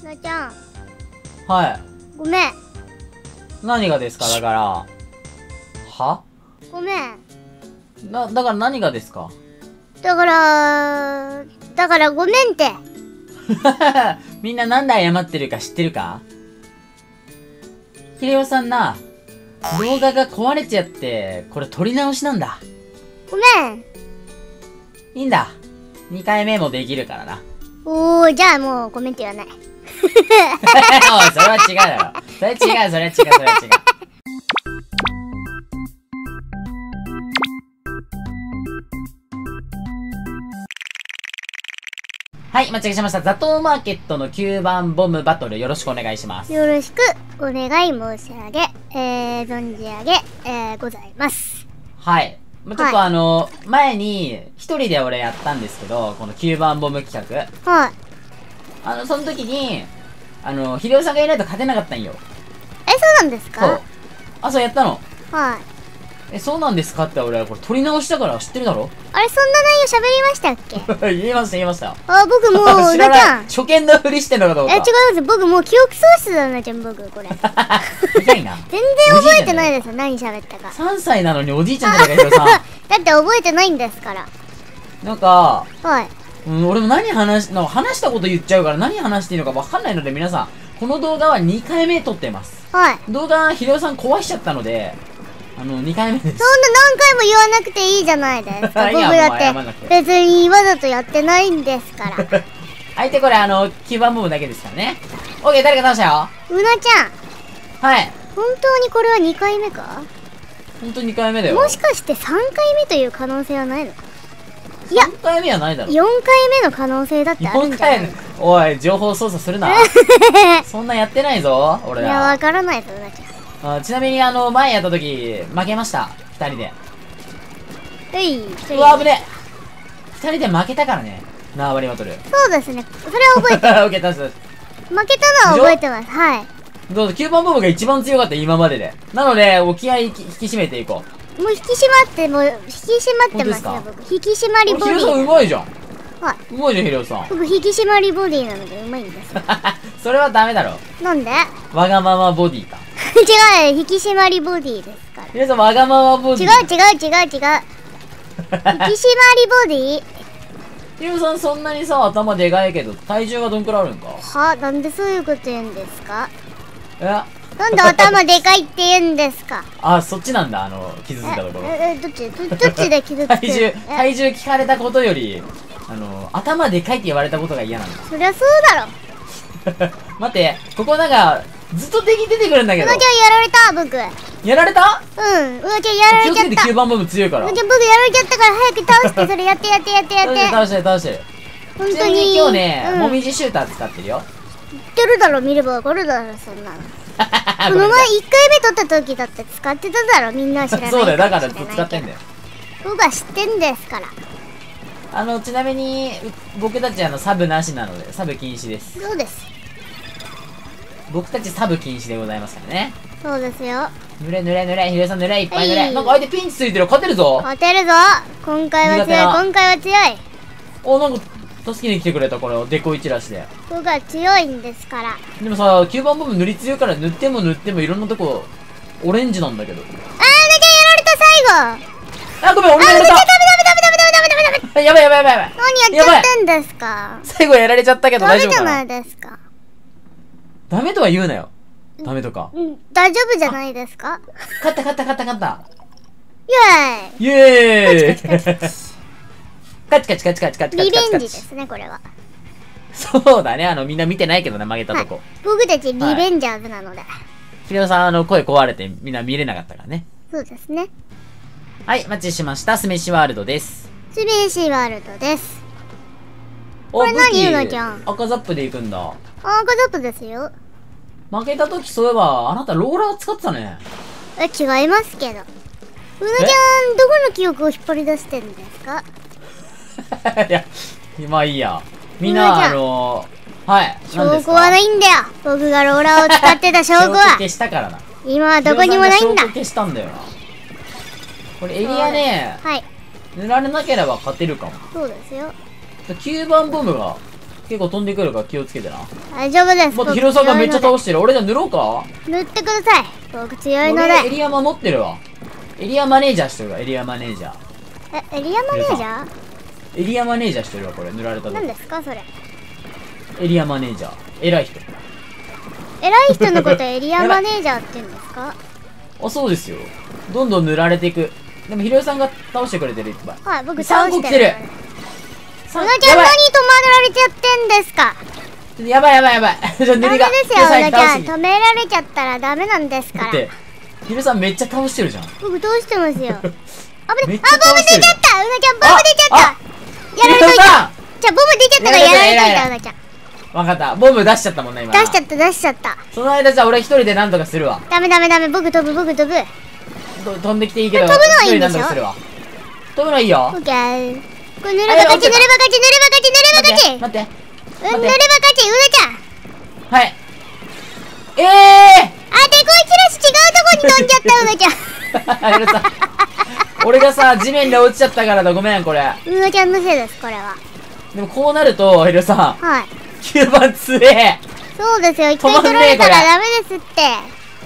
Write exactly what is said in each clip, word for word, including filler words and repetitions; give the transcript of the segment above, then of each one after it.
なちゃん、 はい。 ごめん。 何がですかだから。はごめん。 な、だから何がですかだから、だからごめんって。 みんななんで謝ってるか知ってるか？ヒレオさんな、動画が壊れちゃって、これ撮り直しなんだ。 ごめん。 いいんだ。にかいめもできるからな。 おー、じゃあもうごめんって言わない。 おい、それは違うだろ。それ違う、それは違う、それは違う。はい、間違えました。ザトウマーケットのきゅうばんボムバトルよろしくお願いします。 よろしくお願い申し上げ、えー、存じ上げ、えー、ございます。 はい。ちょっとあの、はい、前に一人で俺やったんですけど、このきゅうばんボム企画。 はい。 あの、その時に、あの、ヒデオさんがいないと勝てなかったんよ。 え、そうなんですか？ そう。あ、そうやったの。 はい。 え、そうなんですかって俺はこれ撮り直したから知ってるだろ？ あれ、そんな内容喋りましたっけ？ 言いました、言いました。 あ、僕もう、なちゃん。 初見のふりしてんのかどうか。 え、違います。僕もう記憶喪失だなちゃん、僕、これ。 痛いな。 全然覚えてないですよ、何喋ったか。 さんさいなのにおじいちゃんじゃないか、ヒロさん。 だって覚えてないんですから。 なんか、 はい。 うん、俺も何話し、なんか話したこと言っちゃうから何話していいのか分かんないので皆さん、この動画はにかいめ撮ってます。 はい。 動画、ヒロさん壊しちゃったので、あの、にかいめです。 そんな何回も言わなくていいじゃないですか。僕だって別にわざとやってないんですから。 相手これあの、きゅうばんボムだけですからね。オッケー、誰か倒したよ。 うなちゃん。 はい。 本当にこれはにかいめか？ 本当にかいめだよ。 もしかしてさんかいめという可能性はないのか？いや、 さんかいめはないだろ。 よんかいめの可能性だってあるんじゃないの？ おい、情報操作するな。そんなやってないぞ、俺ら。 いや、わからないぞ、うなちゃん。 あ、ちなみにあの前やった時負けましたふたりで。 はい。 うわ危ねえ。ふたりで負けたからね、縄張りバトル。 そうですね、それは覚えてる。 オッケー、倒す。 負けたのは覚えてます。はい。 どうぞ、きゅうばんボムが一番強かった今までで。なのでもう気合い引き締めていこう。もう引き締まってもう引き締まってますよ、僕。引き締まりボディ。 ヒロさんうまいじゃん。 はい。 うまいじゃん、ヒロさん。 僕引き締まりボディなのでうまいんです。 それはダメだろ。 なんで？ わがままボディか。 違う、引き締まりボディですから。 ヒロさんわがままボディ。 違う違う違う違う。引き締まりボディ。 ヒロさんそんなにさ、頭でかいけど体重はどんくらいあるんか？ は？なんでそういうこと言うんですか？ え？ なんで頭でかいって言うんですか？ あ、そっちなんだ、あの、傷ついたところ。 え、え、どっちど、どっちで傷つく？ 体重、体重聞かれたことより、あの、頭でかいって言われたことが嫌なんだ。 そりゃそうだろ。 待って、ここなんか、ずっと敵出てくるんだけど。 うなちゃんやられた、僕。 やられた？ うん、うなちゃんやられちゃった。 気をつけてきゅうばんボム強いから。 うなちゃん僕やられちゃったから早く倒して、それやってやってやってやって。 倒して倒して。 本当に。 ちなみに今日ね、 うん、 もみじシューター使ってるよ。 言ってるだろ、見ればわかるだろ、そんなの。この前いっかいめ撮った時だって使ってただろ、みんなは知らない。 そうだよ、だから使ってんだよ。 僕は知ってんですから。 あの、ちなみに、僕たちあの、サブなしなので、サブ禁止です。 そうです。 僕たちサブ禁止でございますからね。 そうですよ。 濡れ濡れ濡れ、ひろさん濡れ、いっぱい濡れ。なんか相手ピンチついてる、勝てるぞ。 勝てるぞ。今回は強い、今回は強い。 お、なんか、助けに来てくれた、これを、デコイチラシで。 僕は強いんですから。 でもさ、きゅうばんボム塗り強いから塗っても塗ってもいろんなとこ、オレンジなんだけど。あー、だけやられた、最後。 あ、ごめん、俺がやられた。 ダメダメダメダメダメダメダメダメ。 やばいやばいやばいやばい。 何やっちゃってんですか？ 最後やられちゃったけど大丈夫かな？ ダメじゃないですか。 ダメとは言うなよ。ダメとか。 うん、大丈夫じゃないですか？ 勝った勝った勝った勝った。 イエーイ。 イエーイ。カチカチカチカチカチカチカチ。 リベンジですね、これは。 そうだね、あの、みんな見てないけどね、負けたとこ。 僕たちリベンジャーズなので。 ひろさん、あの、声壊れてみんな見れなかったからね。 そうですね。 はい、マッチしました。スメシワールドです。 スメシワールドです。 これ何ゆなちゃん。 赤ザップで行くんだ。 あ、赤ザップですよ。 負けた時そういえば、あなたローラー使ってたね。 え、違いますけど。うなちゃん、どこの記憶を引っ張り出してるんですか？ いや、まあいいや。みんな、あのー、はい。 証拠はないんだよ。僕がローラーを使ってた証拠は。 消したからな。 今はどこにもないんだ。 証拠消したんだよな。これエリアね、 はい。 塗られなければ勝てるかも。 そうですよ。 きゅうばんボムが結構飛んでくるから気をつけてな。 大丈夫です。 待って、ヒロさんがめっちゃ倒してる。俺じゃ塗ろうか。 塗ってください。僕強いので。 俺エリア守ってるわ。エリアマネージャーしてるわ。エリアマネージャー。 え、エリアマネージャー？ エリアマネージャーしてるわ、これ塗られたの。 何ですかそれ。 エリアマネージャー。偉い人。 偉い人のことエリアマネージャーって言うんですか？ あ、そうですよ。どんどん塗られていく。でもヒロさんが倒してくれてる、いっぱい。 はい、僕倒してる。 さんこ来てる。 うなちゃん何止まられちゃってんですか？ やばいやばいやばい。じゃあ塗ダメりが。 ですよ、うなちゃん。止められちゃったらダメなんですから。 だって、ヒロさんめっちゃ倒してるじゃん。 僕倒してますよ。あぶね、 めっちあ、ボムゃ倒してる出ちゃった。うなちゃんボム出ちゃった。やられといた。じゃあボム出ちゃったからやられといた、うなちゃん。 わかった。ボム出しちゃったもんね、今。 出しちゃった出しちゃった。 その間じゃあ俺一人で何とかするわ。 ダメダメダメ、僕飛ぶ僕飛ぶ。 と飛んできていいけど、 飛ぶのはいいんでしょ？ 一人何とかするわ。飛ぶのいいよ。 オッケー。これ塗れば勝ち塗れば勝ち塗れば勝ち塗れば勝ち。 待って。 うん、塗れば勝ち、うなちゃん。 はい。ええーあ、でこいチラシ違うとこに飛んじゃった、うなちゃん。 あれさ、俺がさ、地面で落ちちゃったからだ、ごめん、これ。 うなちゃんのせいです、これは。 でもこうなると、ヒロさん、 はい。 きゅうばん強え。 そうですよ、一回取られたらダメですって。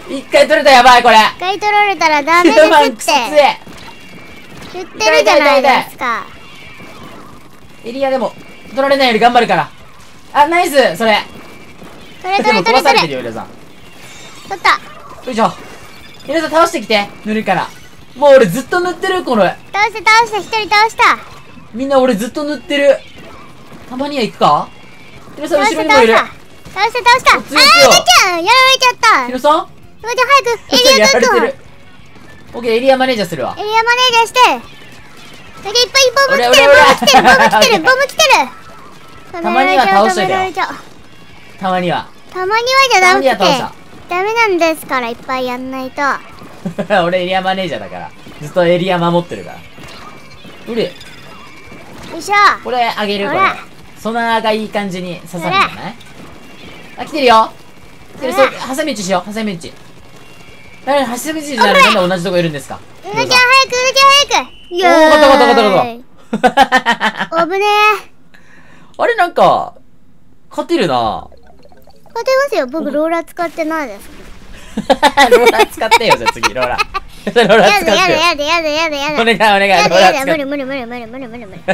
一回取れたらやばい、これ。 一回取られたらダメきゅうばんですって。 くそ強え。 言ってるじゃないですか。 エリアでも、取られないように頑張るから。あ、ナイスそれ。 取れでも取れ取れ取れ。 壊されてるよ、ヒロさん。 取った。 よいしょ。ヒロさん倒してきて、塗るから。もう俺ずっと塗ってる、これ。 倒して倒して、一人倒した。 みんな俺ずっと塗ってる。たまには行くか？ヒロさん倒し後ろにもいる。 て倒した。倒して倒した。あー、うなちゃんやられちゃった。 ヒロさんうなちゃん早く、エリアやら確保。エリれてる。オッケー、エリアマネージャーするわ。 アマネージャーして。だけいっぱいボム来てる、 俺俺ボム来てる、ボム来てる、ボム来てる。 たまには倒しといてよ止められちゃう。 たまには。 たまにはじゃダメって。 たまには倒ダメなんですから、いっぱいやんないと。 俺エリアマネージャーだから。ずっとエリア守ってるから。うれ。 よいしょ。 これあげる、これほら。 ソナーがいい感じに刺さるんじゃない？あ、来てるよ。来てる、 ほらそう、挟み撃ちしよう、挟み撃ち。なに、挟み撃ちじゃないなんで同じとこいるんですか？ うなちゃん早く、うなちゃん早く。イエーイ。 おー、ガタガタガタガタ。 おぶねー。 あれなんか、勝てるな。 勝てますよ、僕ローラー使ってないです。 ローラー使ってよ、じゃあ次、ローラー。ローラーやだ使ってよ。 やだやだやだやだやだ。 お願いお願い、 やローだやだ、無理ラー使って。 無理無理無理無理無理無理。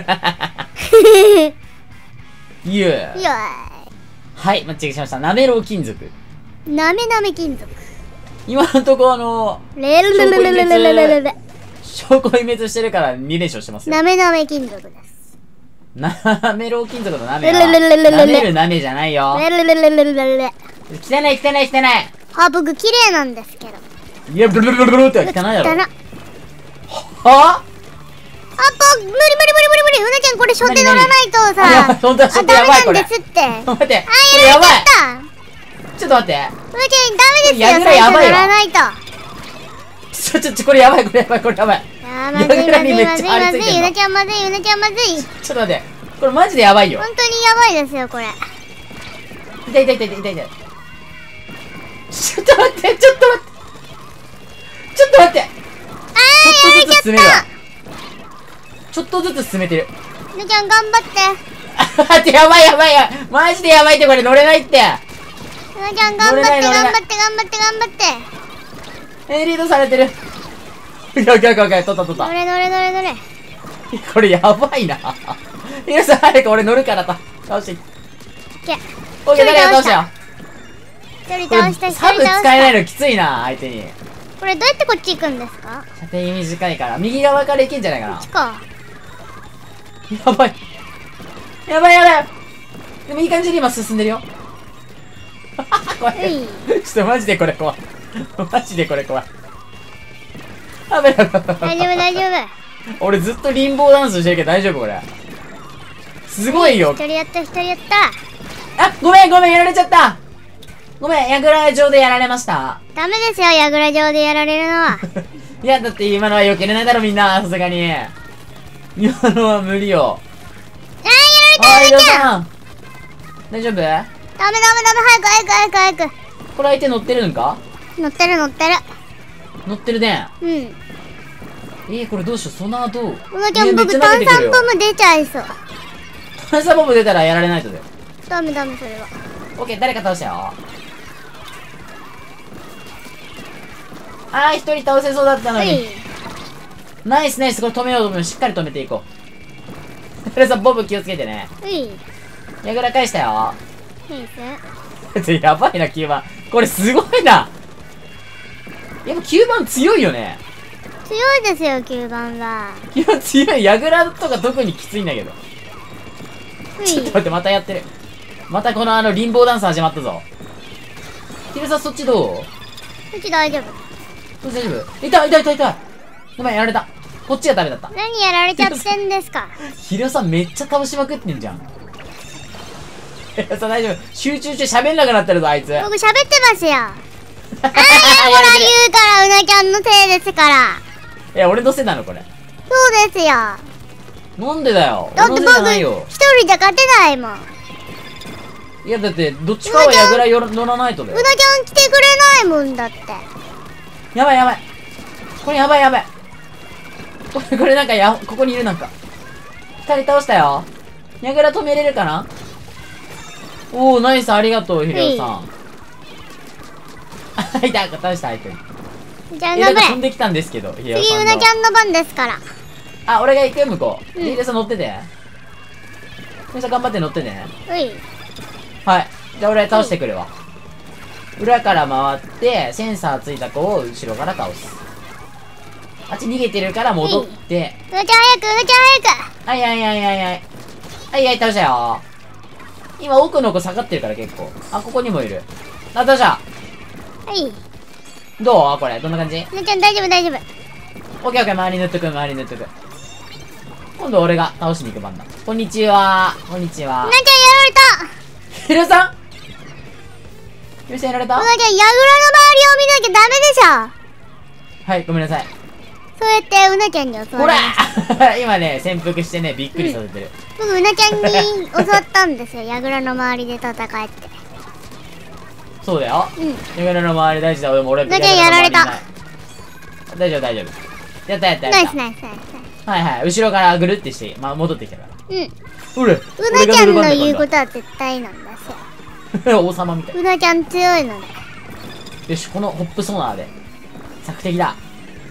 いやいやはい、間違えしました。なめろう金属。 ー。なめなめ金属。 今のところあのレルレレレレレレレレレ。 証拠隠滅してるからに連勝してますよ。 なめなめ金属です。 なめろう金属のなめはレレレレレレレなめるなめじゃないよ。 レレレレレレレレ。 汚い汚い汚い。 あ、僕綺麗なんですけど。 いや、ブルブルブルブルっては汚いだろ。 汚な。 はあ、ぼ、無理無理無理無理無理。うなちゃんこれ初手乗らないとあやばさい、本当だ、 あ、 ちょっとダメやばいこれ。 なんですって。あ、 待って、 やこれやばい。 られちゃった。 ちょっと待って。 うなちゃんダメですよ、 やぐら最初乗やばいわらないと。 ちょ、ちょ、ちょ、これやばい、これやばい、これやばい。 あー、まずいまずいまずいまずい。うなちゃんまずい、うなちゃんまずい。 ちょっと待って。これマジでやばいよ。 本当にやばいですよ、これ。 痛い痛い痛い痛い痛い。ちょっと待って、ちょっと待って。ちょっと待って。 あちょっー、やられちゃっとずつ進めるわた。。 ちょっとずつ進めてる。 うなちゃん頑張って。 待って、やばいやばいやばい。マジでやばいって、これ乗れないって。 うなちゃん頑張って、 乗れない乗れない頑張って、頑張って、頑張って。 えー、リードされてる。オッケーオッケーオッケー、取った取った。 乗れ乗れ乗れ乗れ。 これやばいな。皆さん早く俺乗るからと。倒して。 いけ。 オッケー、誰が倒したよ。 一人これ倒した、一人サブ倒した。 使えないのきついな、相手に。 これどうやってこっち行くんですか？ 射程短いから、右側から行けんじゃないかなこっち。か。 やばい。やばいやばい。でもいい感じに今進んでるよ。怖い。 うい。 ちょっとマジでこれ怖い。マジでこれ怖い。やばいやばいやばい。 大丈夫大丈夫。 俺ずっとリンボーダンスしてるけど大丈夫これ。すごいよ一。人やった、一人やった。 あ、ごめんごめん、やられちゃった。ごめん、ヤグラ上でやられました。 ダメですよ、ヤグラ城でやられるのは。 いや、だって今のは避けれないだろみんな、さすがに。今のは無理よ。 あー、やられた、うなちゃん。 さん。大丈夫？ ダメダメダメ、早く早く早く早く。 これ相手乗ってるんか？ 乗ってる乗ってる。 乗ってるね。 うん。 えー、これどうしよう、ソナーどう？ うなちゃん、 いやめっ僕ちゃ投げてくるよ炭酸ボム出ちゃいそう。 炭酸ボム出たらやられないとだよ。 ダメダメ、それは。 オッケー、誰か倒したよ。あー、一人倒せそうだったのに。ナイスナイス、これ止めようと思う。しっかり止めていこう。ヒロさん、ボブ気をつけてね。 うい。 矢倉返したよ。 いいっす。 やばいな、きゅうばん。これすごいな。やっぱきゅうばん強いよね。 強いですよ、きゅうばんは。 きゅうばん強い。矢倉とか特にきついんだけど。 うい。 ちょっと待って、またやってる。またこのあの、リンボーダンス始まったぞ。ヒロさん、そっちどう？ うち大丈夫。 そっち大丈夫？痛い痛い痛い痛い。ごめん、やられた。こっちがダメだった。 何やられちゃってんですか？ ヒロさんめっちゃ倒しまくってんじゃん。ヒロさん大丈夫。集中して喋んなくなってるぞ、あいつ。 僕喋ってますよ。あー、やほら言うから、うなちゃんのせいですから。 いや、俺のせいなのこれ。 そうですよ。 なんでだよ。 だって僕俺のせいじゃないよ。 一人じゃ勝てないもん。 いや、だって、どっちかは矢倉よ乗らないとだよ。 うなちゃん来てくれないもんだって。 やばいやばい。これやばいやばい。これ、これなんかや、ここにいるなんか。二人倒したよ。矢倉止めれるかな？おー、ナイス、ありがとう、ヒロさん。あ、いた、倒した、相手に。 じゃあ、 え、なんか飛ん頑張れ。 できたんですけど、ヒロさんの。 次、うなちゃんの番ですから。 あ、俺が行くよ、向こう。 うんヒロさん乗ってて。ヒロさん頑張って乗ってね。 うい。 はい。じゃあ俺倒してくるわ。裏から回って、センサーついた子を後ろから倒す。あっち逃げてるから戻って。 うなちゃん早く、うなちゃん早く。 はいはいはいはいはい。はいはい、倒したよ。今奥の子下がってるから結構。あ、ここにもいる。あ、倒した。 はい。 どうこれ、どんな感じ？ うなちゃん大丈夫大丈夫。 オッケーオッケー、周り塗っとく、周り塗っとく。今度俺が倒しに行く番だ。こんにちは。こんにちはうな。ちゃんやられた。 ヒロさんヒロさんやられた？ うなちゃん、矢倉の周りを見なきゃダメでしょ。 はい、ごめんなさい。 そうやってうなちゃんに襲ほらわれました。 今ね、潜伏してね、びっくりさせてる。 僕、うなちゃんに襲ったんですよ。矢倉の周りで戦えって。 そうだよ。 うん。 矢倉の周り大事だ。俺も俺うなちゃんやられた。 大丈夫大丈夫。やったやったやった。 ナイスナイスナイス。 はいはい。後ろからぐるってして、まあ、戻ってきたから。 うん。 ほれ。 うなちゃんの言うことは絶対なんですよ。 と。王様みたい。 うなちゃん強いので。 よし、このホップソナーで。索敵だ。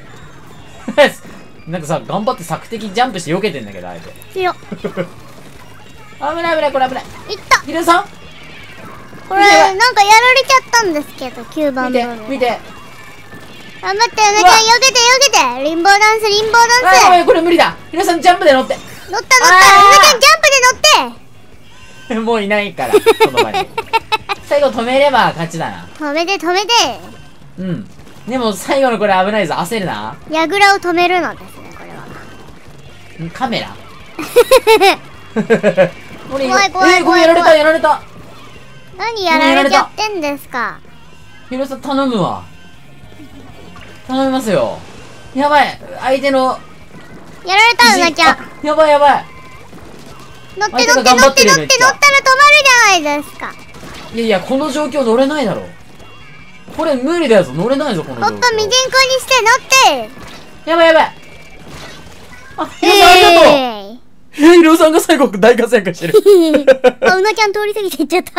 なんかさ、頑張って索敵ジャンプして避けてんだけど、あえて。 強っ。 危ない危ない、これ危ない。 いった。 ヒデさんこれ、なんかやられちゃったんですけど、きゅうばん見ての。 見て。 頑張って、うなちゃん避けて避けて。リンボーダンス、リンボーダンス。 あ、ごめん、これ無理だ。ヒデさんジャンプで乗って。 乗った乗った。うなちゃんジャンプで乗って。 もういないから、この場に。最後止めれば勝ちだな。 止めて止めて。 うん。でも最後のこれ危ないぞ。焦るな。 矢倉を止めるのですね、これは。 んカメラ怖怖い怖いえー、これやられたやられた。 何やられちゃってんですか。 ヒロさん頼むわ。頼みますよ。やばい。相手の。 やられた、うなちゃん。 あやばいやばい。 乗って乗って乗って相手が頑張ってる乗って乗ったら止まるじゃないですか。 いやいや、この状況乗れないだろ。これ無理だよ、乗れないぞ、この状況。 ホップみじんこにして乗って。 やばいやばい。あ、ヒロさんありがとう。 ええ、ヒロさんが最後大活躍してる。 あ、うなちゃん通り過ぎていっちゃった。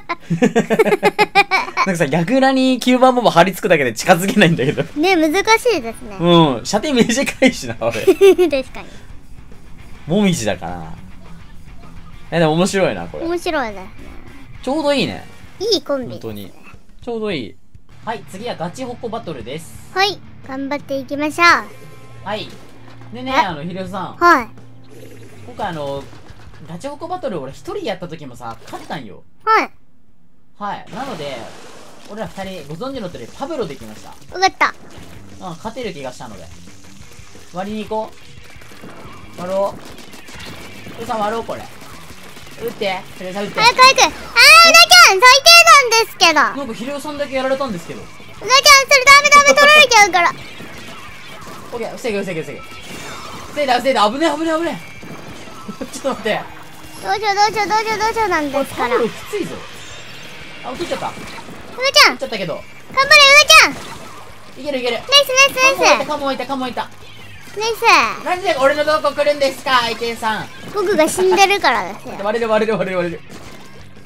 なんかさ、逆裏にきゅうばんボム張り付くだけで近づけないんだけど。 ね、難しいですね。 うん、射程短いしな、俺。 確かに。 もみじだからな。え、でも面白いな、これ。 面白いですね。 ちょうどいいね。 いいコンビ。 本当に。ちょうどいい。はい、次はガチホコバトルです。 はい、頑張っていきましょう。 はい。でね、 えあの、ヒロさん。 はい。 今回あの、ガチホコバトル俺一人やった時もさ、勝ったんよ。 はい。 はい。なので、俺ら二人ご存知の通りパブロできました。 わかった。 うん、勝てる気がしたので。割りに行こう。割ろう。ヒロさん割ろう、これ。撃って。ヒロさん撃って。 早く早く。あー、うなちゃん最低なんですけど。うなちゃん、 なんかヒロさんだけやられたんですけど。 それダメダメ取られちゃうから。 オッケー、防げ防げ防げ。防いだ防いだ、危ねえ危ねえ危ねえ。ちょっと待って。 どうしようどうしようどうしようどうしようなんこれですから。うなパブロきついぞ。あ、落としちゃった。 ちゃん、 落ちちゃったけど。 頑張れうなちゃん。 いけるいける。 ナイスナイスナイス。 カモいた、カモいた、カモいた。 ナイス。 なんで俺のどこ来るんですか、愛犬さん。 僕が死んでるからですよ。 割れる割れる割れる割れる。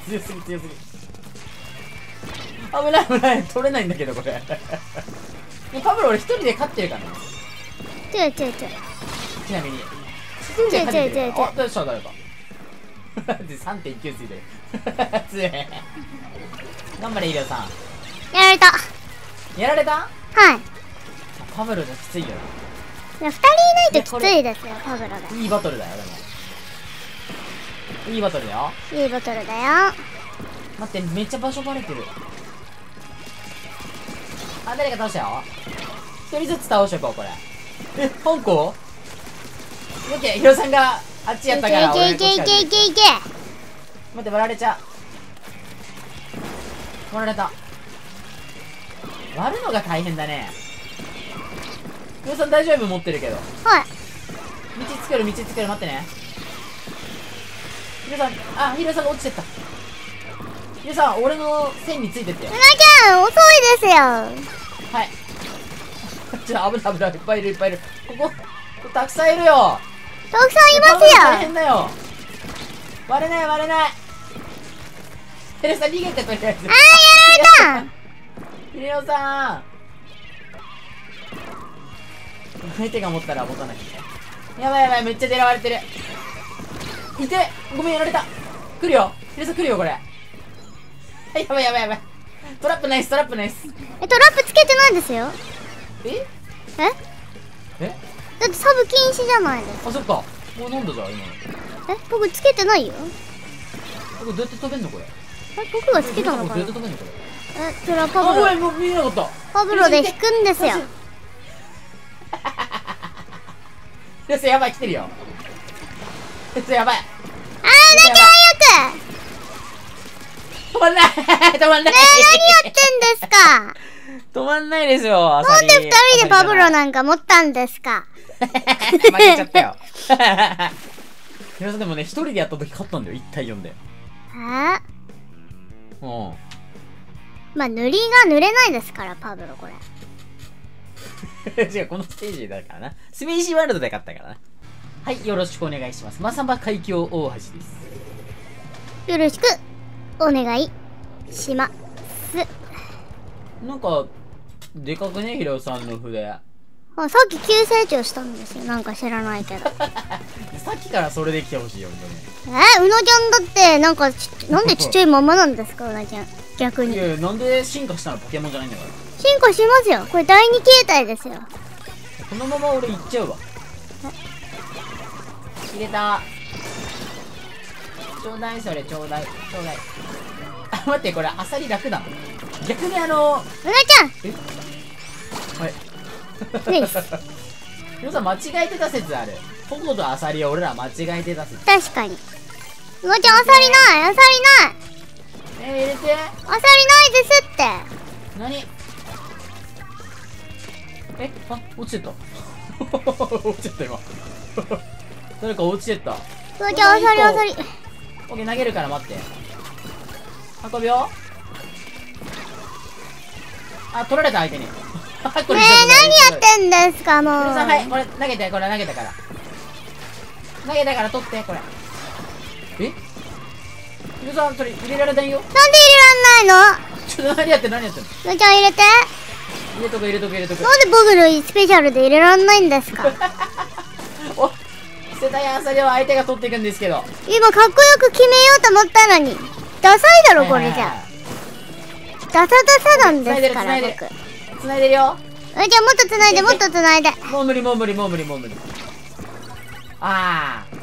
強すぎ強すぎ。危ない危ない、取れないんだけどこれ。パブロ俺一人で勝ってるからね。 違う違う違う。 ちなみに一人で勝ってる。 違う違う違う違うあ、どうした誰か。で さんてんきゅう ついてる。強い。頑張れイリオさん。 やられた。 やられた。 はい。 パブロじゃきついよな。 いや、ふたりいないときついですよ、パブロが。 いいバトルだよでも。いいバトルだよ。 いいバトルだよ。 待って、めっちゃ場所バレてる。あ、誰か倒したよ。一人ずつ倒していこうこれ。え、香港オッケー、ヒロさんがあっちやったから俺いけいけいけいけいけ。 待って、割られちゃう。割られた。割るのが大変だね。ヒロさん大丈夫持ってるけど。 はい。 道作る道作る、待ってね。ヒロさん、あ、ヒロさんが落ちてった。ヒロさん、俺の線についてって。 うなちゃん遅いですよ。 はい。ちょっと危ない危ない、いっぱいいるいっぱいいる。ここ、ここたくさんいるよ。 たくさんいますよ。 大変だよ。割れない割れない。ヒロさん逃げてとりあえず。 あー、やられた。 ヒロさん。相手が持ったら持たなきゃ。やばいやばい、めっちゃ狙われてる。いて、ごめんやられた。来るよ。ヒロさん来るよこれ。はい、やばいやばいやばい。トラップナイストラップナイス。 え、トラップつけてないですよ。 えええだってサブ禁止じゃないですか。 あ、そっか。もう飲んだじゃん今の。 え、僕つけてないよ。 これどうやって飛べんのこれ。 え、僕がつけたのかな。 どうやって飛べんのこれ。 え、それはパあ、 ブロおい、もう見えなかった。 パブロで引くんですよ。 よし、やばい、来てるよ。よし、やばい。 あー、だけ早く。 止まんない止まんない。 ねえ、何やってんですか。 止まんないですよ、アサリ。 なんで二人でパブロなんか持ったんですか。 負けちゃったよ。ヒロさんでもね、一人でやった時勝ったんだよ、いちたいよんで。 えうん。 まあ、塗りが塗れないですから、パブロこれ。 違う、このステージだからな。スペーシーワールドで勝ったからな。はい、よろしくお願いします。マサバ海峡大橋です。 よろしくお願いします。 なんか、でかくね、ヒロさんの筆。 あ、さっき急成長したんですよ。なんか知らないけど。 さっきからそれで来てほしいよ、 えー、うなちゃんだってなんかちなんでちっちゃいままなんですか、うなちゃん。逆にいやいや、なんで進化したのポケモンじゃないんだから。 進化しますよ。これだいに形態ですよ。 このまま俺行っちゃうわ。入れた。ちょうだいそれ、ちょうだいちょうだい。あ、待って、これアサリ楽だ。逆にあのうなちゃんえはいナイス。 皆さん間違えてた説ある。ポコとアサリを俺ら間違えてた説。 確かに。うなちゃん、アサリないアサリないえー、入れて。 アサリないですって。 何え、あ、落ちてった落ちてった今誰か落ちてった。 うなちゃん、アサリアサリ。 オッケー、投げるから待って。運ぶよ。あ、取られた相手に。こねえ、何やってんですかもう。 皆さん、はい、これ投げて、これ投げたから投げたから取って、これ。え皆さん、それ入れられないよ。 なんで入れらんないの。 ちょっと何やってんの何やってんの。 うなちゃん入れて。 入れとく入れとく入れとく。 なんで僕のスペシャルで入れらんないんですか。 お、捨てたいアサリは相手が取っていくんですけど。 今かっこよく決めようと思ったのにダサいだろこれじゃ。ダサダサなんですから僕。 繋いでるよ。 え、じゃあもっと繋いでもっと繋いで。 もう無理もう無理もう無理もう無理。あーあー、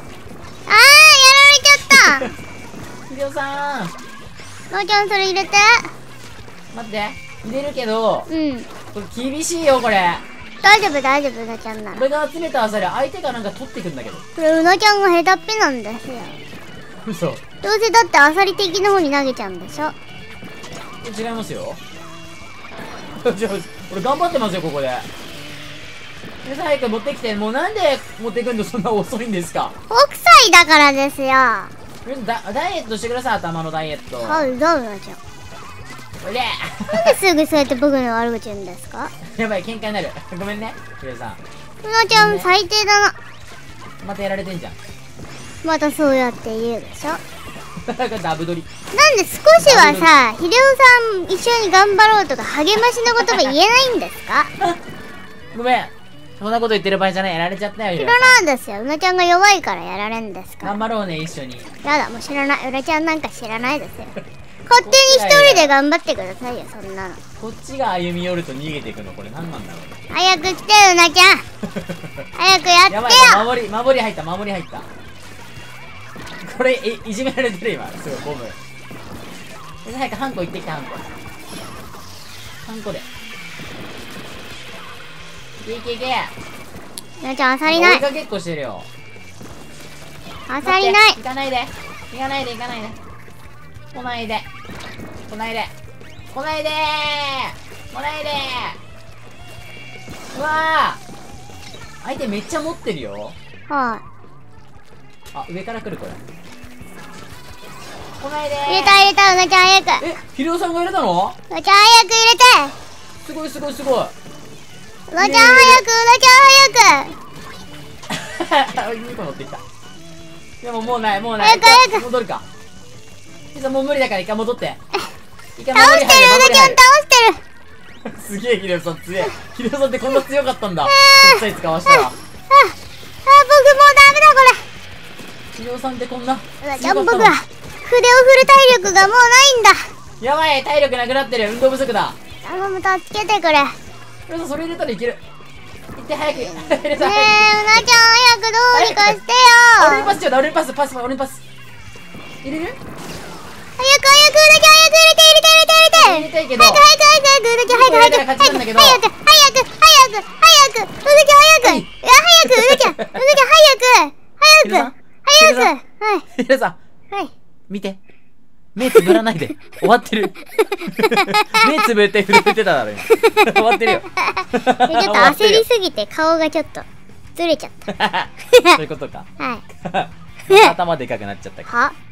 やられちゃった。 ひでおさんのーちゃんそれ入れて。 待って、入れるけどうん、 これ厳しいよ。これ大丈夫大丈夫。うなちゃんなら。 俺が集めたアサリ相手がなんか取っていくんだけど。 これうなちゃんがヘタっぴなんですよ。 嘘。 どうせだってアサリ的な方に投げちゃうんでしょ。 違いますよじゃあ俺頑張ってますよここで。皆さん早く持ってきて。もうなんで持ってくんのそんな遅いんですか。 北斎だからですよ。は皆さんダダイエットしてください。頭のダイエット。 い、どううなちゃん。 おいでなんですぐそうやって僕の悪口言うんですか。 やばい、喧嘩になるごめんね皆さん。 うなちゃん最低だな。 またやられてんじゃん。 またそうやって言うでしょ。 なんかダブ取り。 なんで少しはさ、秀夫さん一緒に頑張ろうとか励ましの言葉言えないんですか？ ごめん。そんなこと言ってる場合じゃない。やられちゃったよ。 知らないですよ。うなちゃんが弱いからやられんですから。 頑張ろうね、一緒に。 やだ、もう知らない。うなちゃんなんか知らないですよ。勝手に一人で頑張ってくださいよ、そんなの。 こっちが歩み寄ると逃げていくの。これ何なんだろう。 早く来てよ、うなちゃん。早くやってよ。 やばい、守り、守り入った、守り入った。これ、い、いじめられてる今。すごい、ボム。早くハンコ行ってきた、ハンコ。ハンコで。いけいけいけ。 うなちゃん、あさりない。 追いかけっこしてるよ。 あさりない。 行かないで。行かないで、行かないで。来ないで。来ないで。来ないでー。来ないでー。うわー。相手めっちゃ持ってるよ。 はい。 あ、上から来るこれ。来ないでー。 入れた入れた、うなちゃん早く。 え、ひろおさんが入れたの？ うなちゃん早く入れて。 すごいすごいすごい。 うなちゃん早く、うなちゃん早く。 にこ乗ってきた。でももうない、もうない。 早く早く戻るか。ひさもう無理だから一回戻って。一回倒してる、うなちゃん倒してる。 すげえ、ひろおさん強い。ひろおさんってこんな強かったんだ。こっちさえ使わしたら。 あ、あ、僕もうダメだこひろおさんってこんなれ。うなちゃん強かったの。 僕は筆を振る体力がもうないんだ。 やばい、体力なくなってる。運動不足だ。 頼む、助けてくれ。ねひろおさんそれ入れたらいける。行って早く。入れた。 え、うなちゃん早くどうにかしてよ。 俺にパスちょうだい、俺にパス、パス、俺にパス。入れる？ 早く早く、うなちゃん早く入れて入れて入れて入れて。 入れたいけど。 早く早く早く早く、うなちゃん早く早く早く早く早く早く早く早く、うなちゃん早く。いや早く、うなちゃん、うなちゃん早く早く早く。はいひろさん、 はい。 見て。目つぶらないで。終わってる。目つぶって震えてただろ、今。終わってるよ。 でちょっと焦りすぎて顔がちょっとずれちゃった。 そういうことか。 はい。 頭でかくなっちゃったけど。 は